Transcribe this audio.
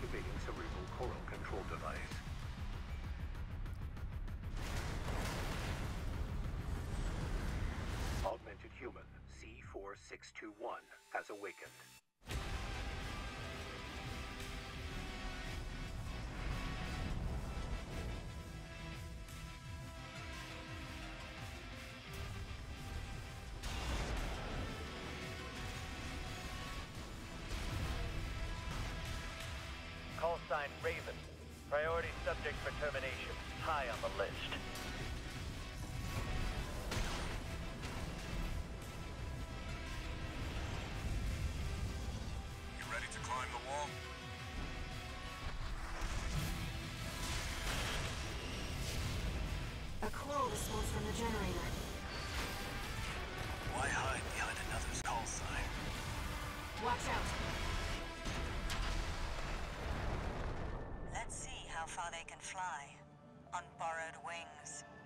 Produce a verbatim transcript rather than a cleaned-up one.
Activating cerebral coral control device. Augmented human C four six two one has awakened. Call sign Raven. Priority subject for termination. High on the list. You ready to climb the wall? A call response from the generator. Why hide behind another's call sign? Watch out. Let's see how far they can fly on borrowed wings.